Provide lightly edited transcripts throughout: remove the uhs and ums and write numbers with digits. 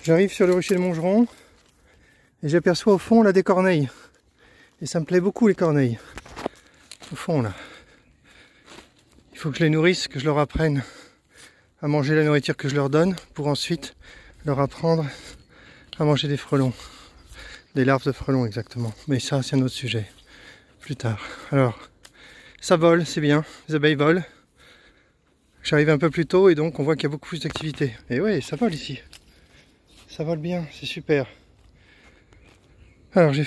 J'arrive sur le rucher de Montgeron et j'aperçois au fond là des corneilles. Et ça me plaît beaucoup les corneilles. Au fond là. Il faut que je les nourrisse, que je leur apprenne à manger la nourriture que je leur donne pour ensuite leur apprendre à manger des frelons. Des larves de frelons exactement. Mais ça c'est un autre sujet. Plus tard. Alors, ça vole, c'est bien. Les abeilles volent. J'arrive un peu plus tôt et donc on voit qu'il y a beaucoup plus d'activité. Et oui, ça vole ici. Ça vole bien, c'est super. Alors j'ai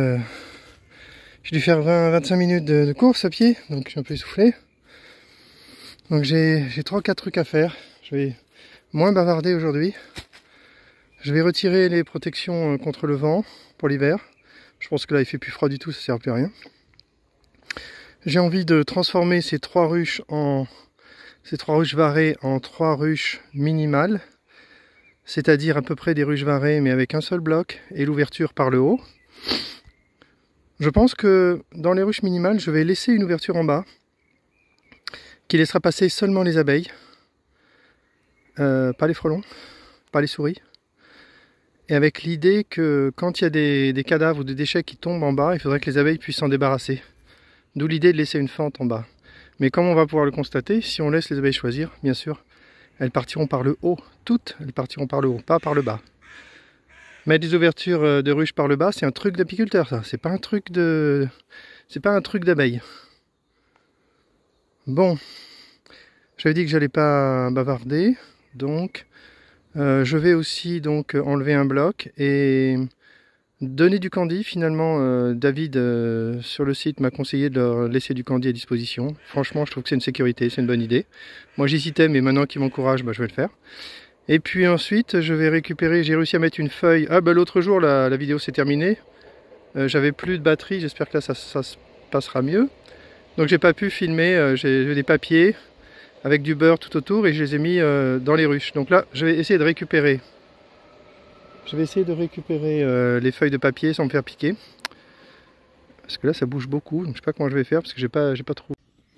dû faire 20-25 minutes de course à pied, donc je suis un peu essoufflé. Donc j'ai 3-4 trucs à faire. Je vais moins bavarder aujourd'hui. Je vais retirer les protections contre le vent pour l'hiver. Je pense que là il fait plus froid du tout, ça sert plus à rien. J'ai envie de transformer ces 3 ruches varées en 3 ruches minimales. C'est-à-dire à peu près des ruches varées mais avec un seul bloc et l'ouverture par le haut. Je pense que dans les ruches minimales, je vais laisser une ouverture en bas qui laissera passer seulement les abeilles, pas les frelons, pas les souris. Et avec l'idée que quand il y a des cadavres ou des déchets qui tombent en bas, il faudrait que les abeilles puissent s'en débarrasser. D'où l'idée de laisser une fente en bas. Mais comme on va pouvoir le constater, si on laisse les abeilles choisir, bien sûr, elles partiront par le haut. Toutes, elles partiront par le haut, pas par le bas. Mettre des ouvertures de ruches par le bas, c'est un truc d'apiculteur, ça. C'est pas un truc d'abeille. Bon, j'avais dit que j'allais pas bavarder, donc je vais aussi donc enlever un bloc et donner du candy. Finalement, David sur le site m'a conseillé de leur laisser du candy à disposition. Franchement, je trouve que c'est une sécurité, c'est une bonne idée. Moi j'hésitais, mais maintenant qu'il m'encourage, je vais le faire. Et puis ensuite, je vais récupérer, j'ai réussi à mettre une feuille. Ah bah l'autre jour, la vidéo s'est terminée. J'avais plus de batterie, j'espère que là ça se passera mieux. Donc j'ai pas pu filmer, j'ai des papiers avec du beurre tout autour et je les ai mis dans les ruches. Donc là, je vais essayer de récupérer. Les feuilles de papier sans me faire piquer. Parce que là, ça bouge beaucoup, donc je sais pas comment je vais faire parce que j'ai pas trop.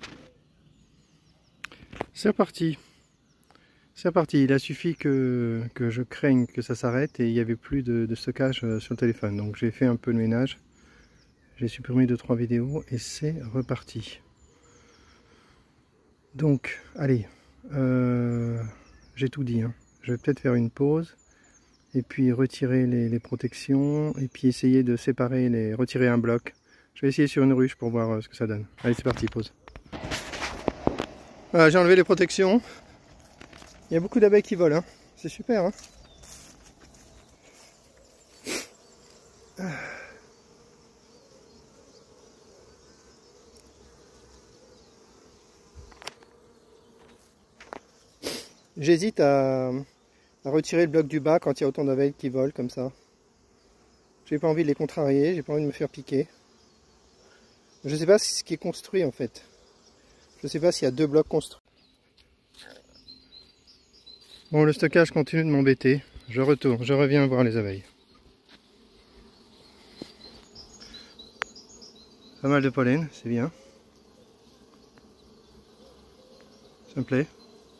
C'est reparti. C'est reparti, il a suffi que je craigne que ça s'arrête et il n'y avait plus de stockage sur le téléphone. Donc j'ai fait un peu de ménage, j'ai supprimé 2-3 vidéos et c'est reparti. Donc, allez, j'ai tout dit. Hein. Je vais peut-être faire une pause et puis retirer les protections et puis essayer de séparer, retirer un bloc. Je vais essayer sur une ruche pour voir ce que ça donne. Allez, c'est parti, pause. Voilà, j'ai enlevé les protections. Il y a beaucoup d'abeilles qui volent, hein. C'est super. Hein. J'hésite à retirer le bloc du bas quand il y a autant d'abeilles qui volent comme ça. J'ai pas envie de les contrarier, j'ai pas envie de me faire piquer. Je sais pas ce qui est construit en fait. Je sais pas s'il y a 2 blocs construits. Bon, le stockage continue de m'embêter. Je reviens voir les abeilles. Pas mal de pollen, c'est bien. Ça me plaît.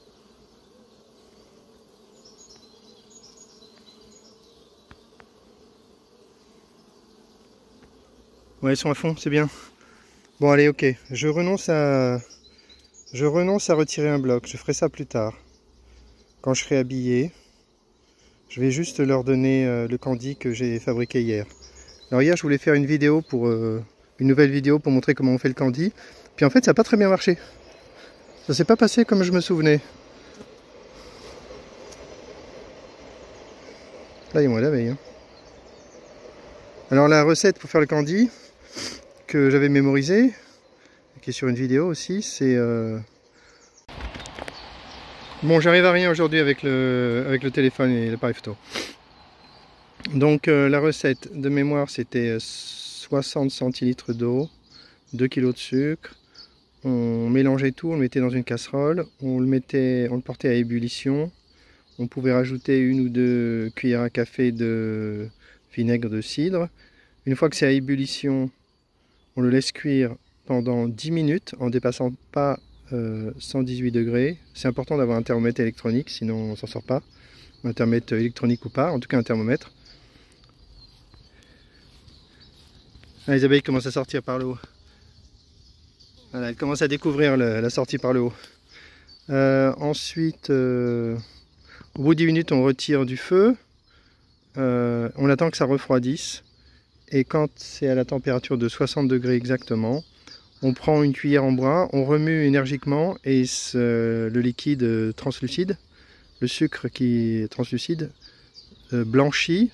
Ouais, ils sont à fond, c'est bien. Bon, allez, ok. Je renonce à retirer un bloc. Je ferai ça plus tard. Quand je serai habillé, je vais juste leur donner le candy que j'ai fabriqué hier. Alors hier, je voulais faire une vidéo une nouvelle vidéo pour montrer comment on fait le candy. Puis en fait, ça n'a pas très bien marché. Ça s'est pas passé comme je me souvenais. Là, il y a moins d'abeilles. Hein. Alors la recette pour faire le candy que j'avais mémorisée, qui est sur une vidéo aussi, c'est... Bon, j'arrive à rien aujourd'hui avec le téléphone et l'appareil photo. Donc la recette de mémoire, c'était 60 centilitres d'eau, 2 kg de sucre. On mélangeait tout, on le mettait dans une casserole, on le portait à ébullition. On pouvait rajouter 1 ou 2 cuillères à café de vinaigre de cidre. Une fois que c'est à ébullition, on le laisse cuire pendant 10 minutes en dépassant pas 118 degrés. C'est important d'avoir un thermomètre électronique, sinon on s'en sort pas. un thermomètre électronique ou pas, en tout cas un thermomètre. Ah, les abeilles commencent à sortir par le haut. Voilà, elles commencent à découvrir la sortie par le haut. Ensuite, au bout de 10 minutes, on retire du feu. On attend que ça refroidisse. Et quand c'est à la température de 60 degrés exactement, on prend une cuillère en bois, on remue énergiquement et le liquide translucide, le sucre qui est translucide, blanchit.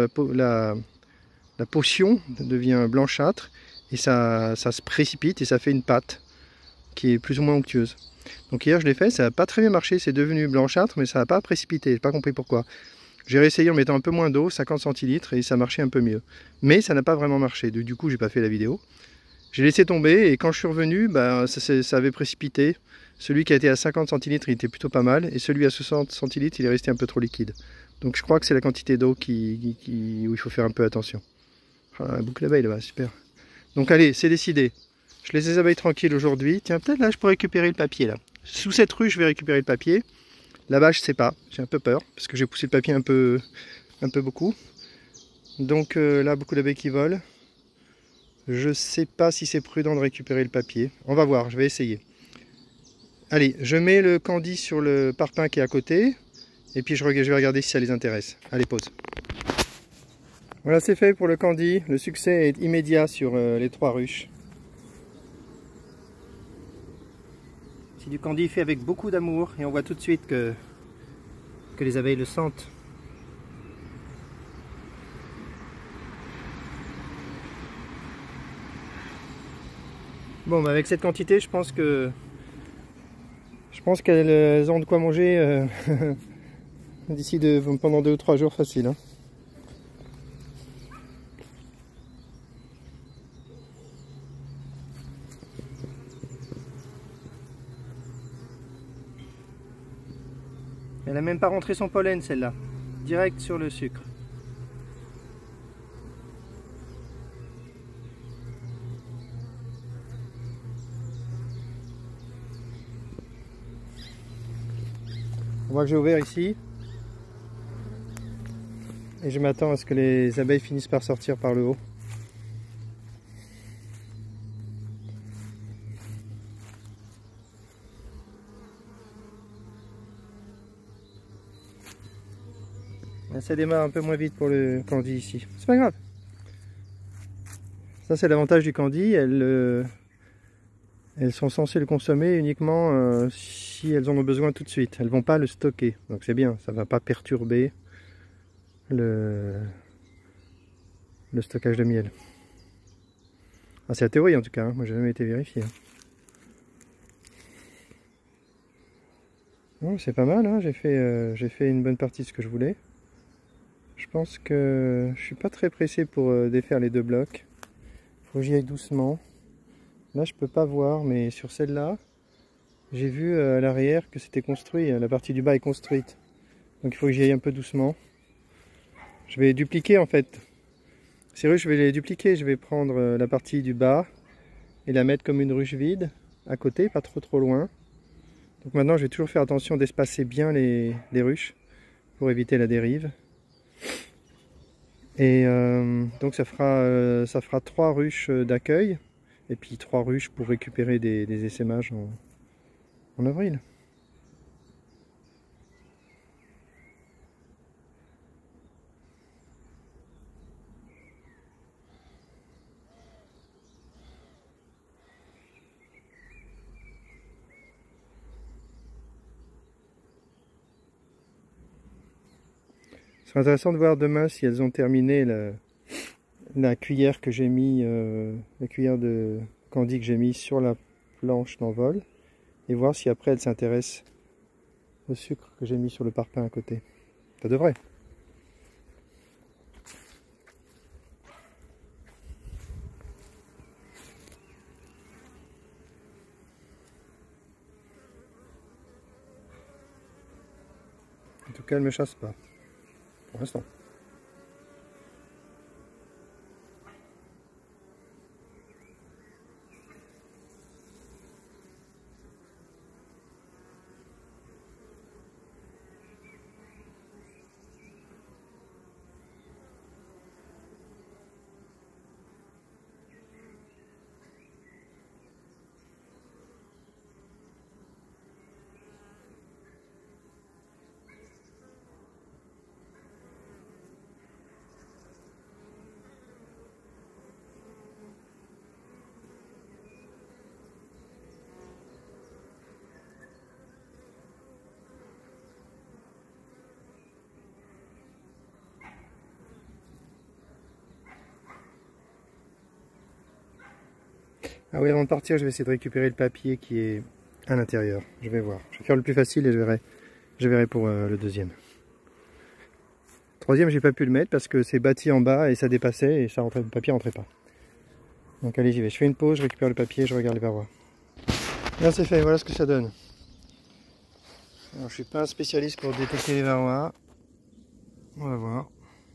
La potion devient blanchâtre et ça se précipite et ça fait une pâte qui est plus ou moins onctueuse. Donc hier je l'ai fait, ça n'a pas très bien marché, c'est devenu blanchâtre mais ça n'a pas précipité, j'ai pas compris pourquoi. J'ai réessayé en mettant un peu moins d'eau, 50 centilitres, et ça marchait un peu mieux. Mais ça n'a pas vraiment marché, du coup j'ai pas fait la vidéo. J'ai laissé tomber et quand je suis revenu, bah, ça avait précipité. Celui qui a été à 50 centilitres il était plutôt pas mal et celui à 60 centilitres il est resté un peu trop liquide. Donc je crois que c'est la quantité d'eau où il faut faire un peu attention. Ah, beaucoup d'abeilles là-bas, super. Donc allez, c'est décidé. Je laisse les abeilles tranquilles aujourd'hui. Tiens, peut-être là je pourrais récupérer le papier là. Sous cette ruche je vais récupérer le papier. Là-bas je sais pas, j'ai un peu peur parce que j'ai poussé le papier un peu beaucoup. Donc là beaucoup d'abeilles qui volent. Je sais pas si c'est prudent de récupérer le papier. On va voir, je vais essayer. Allez, je mets le candy sur le parpaing qui est à côté. Et puis je vais regarder si ça les intéresse. Allez, pause. Voilà, c'est fait pour le candy. Le succès est immédiat sur les 3 ruches. C'est du candy fait avec beaucoup d'amour. Et on voit tout de suite que les abeilles le sentent. Bon, bah avec cette quantité, je pense qu'elles ont de quoi manger d'ici pendant 2 ou 3 jours facile. Hein. Elle n'a même pas rentré son pollen celle-là, direct sur le sucre. On voit que j'ai ouvert ici. Et je m'attends à ce que les abeilles finissent par sortir par le haut. Ça démarre un peu moins vite pour le candy ici. C'est pas grave. Ça c'est l'avantage du candy. Elles sont censées le consommer uniquement si elles en ont besoin tout de suite. Elles vont pas le stocker. Donc c'est bien, ça va pas perturber le stockage de miel. Ah, c'est la théorie en tout cas, hein. Moi j'ai jamais été vérifié. Bon, c'est pas mal, hein. J'ai fait une bonne partie de ce que je voulais. Je pense que je suis pas très pressé pour défaire les 2 blocs. Faut que j'y aille doucement. Là je peux pas voir, mais sur celle-là, j'ai vu à l'arrière que c'était construit, la partie du bas est construite. Donc il faut que j'y aille un peu doucement. Je vais dupliquer en fait. Ces ruches, je vais les dupliquer. Je vais prendre la partie du bas et la mettre comme une ruche vide à côté, pas trop loin. Donc maintenant je vais toujours faire attention d'espacer bien les ruches pour éviter la dérive. Et donc ça fera 3 ruches d'accueil et puis 3 ruches pour récupérer des essaimages en avril. Ce sera intéressant de voir demain si elles ont terminé la cuillère que j'ai mis, la cuillère de candy que j'ai mis sur la planche d'envol et voir si après elles s'intéressent au sucre que j'ai mis sur le parpaing à côté. Ça devrait. En tout cas, elles ne me chassent pas. Pour l'instant. Ah oui, avant de partir, je vais essayer de récupérer le papier qui est à l'intérieur. Je vais voir. Je vais faire le plus facile et je verrai pour le deuxième. Troisième, j'ai pas pu le mettre parce que c'est bâti en bas et ça dépassait et ça rentrait, le papier rentrait pas. Donc allez, j'y vais. Je fais une pause, je récupère le papier, je regarde les parois. Là, c'est fait. Voilà ce que ça donne. Alors, je suis pas un spécialiste pour détecter les varrois. On va voir.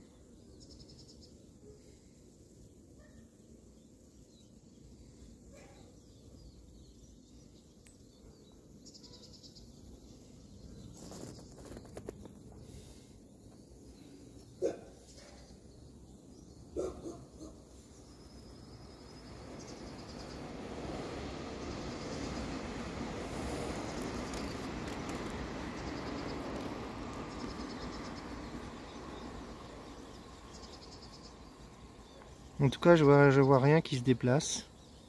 En tout cas, je vois rien qui se déplace.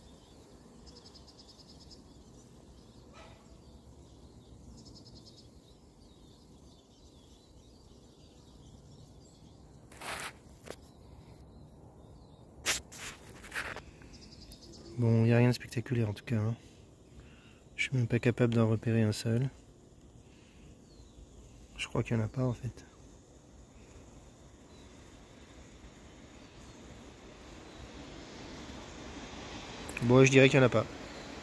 Bon, il n'y a rien de spectaculaire en tout cas. Hein. Je suis même pas capable d'en repérer un seul. Je crois qu'il n'y en a pas en fait. Bon, je dirais qu'il n'y en a pas.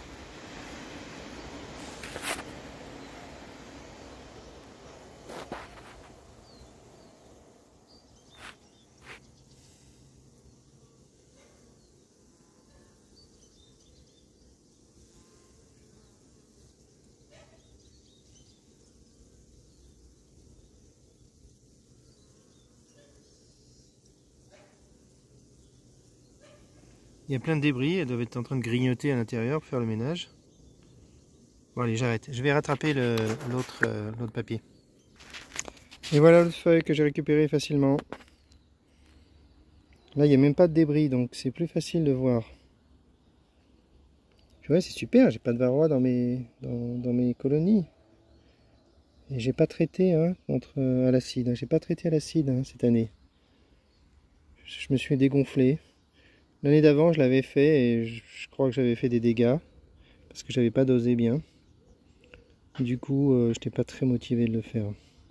Il y a plein de débris, elles doivent être en train de grignoter à l'intérieur pour faire le ménage. Bon allez, j'arrête. Je vais rattraper l'autre papier. Et voilà l'autre feuille que j'ai récupérée facilement. Là, il n'y a même pas de débris, donc c'est plus facile de voir. Ouais, c'est super, j'ai pas de varroa dans mes colonies. Et j'ai pas traité hein, à l'acide. J'ai pas traité à l'acide hein, cette année. Je me suis dégonflé. L'année d'avant, je l'avais fait et je crois que j'avais fait des dégâts parce que j'avais pas dosé bien. Du coup, je n'étais pas très motivé de le faire.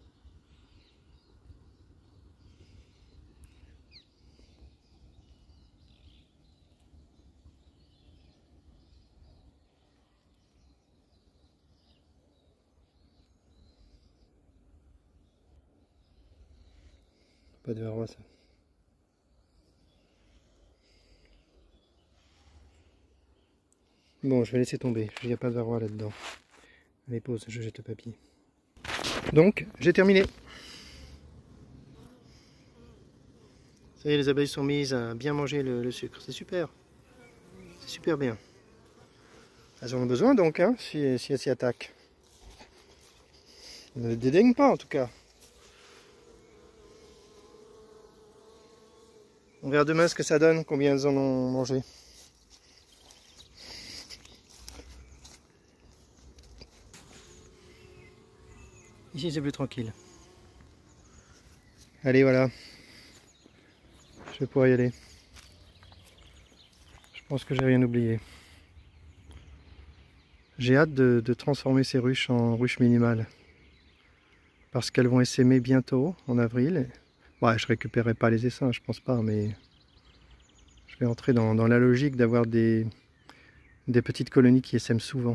Pas de varroa ça. Bon, je vais laisser tomber. Il n'y a pas de varroa là-dedans. Allez, pause, je jette le papier. Donc, j'ai terminé. Ça y est, les abeilles sont mises à bien manger le sucre. C'est super. C'est super bien. Elles en ont besoin donc, hein, si elles s'y attaquent. Ne dédaignent pas en tout cas. On verra demain ce que ça donne, combien elles en ont mangé. Ici c'est plus tranquille. Allez voilà. Je vais pouvoir y aller. Je pense que j'ai rien oublié. J'ai hâte de transformer ces ruches en ruches minimales. Parce qu'elles vont essaimer bientôt, en avril. Ouais, je récupérerai pas les essaims, je pense pas, mais je vais entrer dans la logique d'avoir des petites colonies qui essaiment souvent.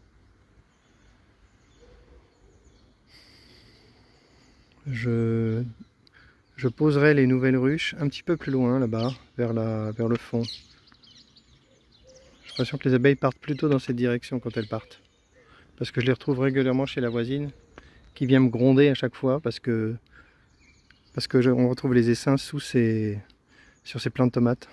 Je poserai les nouvelles ruches un petit peu plus loin là-bas, vers le fond. J'ai l'impression que les abeilles partent plutôt dans cette direction quand elles partent. Parce que je les retrouve régulièrement chez la voisine, qui vient me gronder à chaque fois, parce que on retrouve les essaims sur ces plants de tomates.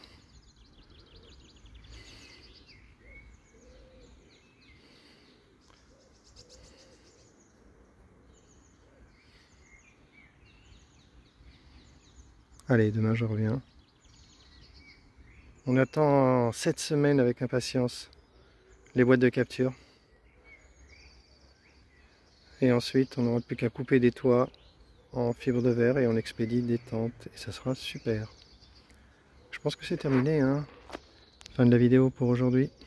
Allez, demain je reviens. On attend 7 semaines avec impatience les boîtes de capture. Et ensuite, on n'aura plus qu'à couper des toits en fibre de verre et on expédie des tentes. Et ça sera super. Je pense que c'est terminé, hein. Fin de la vidéo pour aujourd'hui.